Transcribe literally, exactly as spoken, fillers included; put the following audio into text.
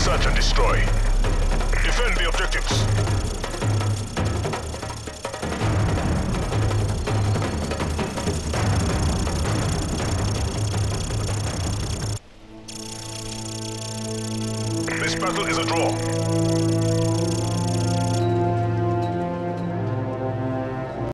Search and destroy. Defend the objectives. This battle is a draw.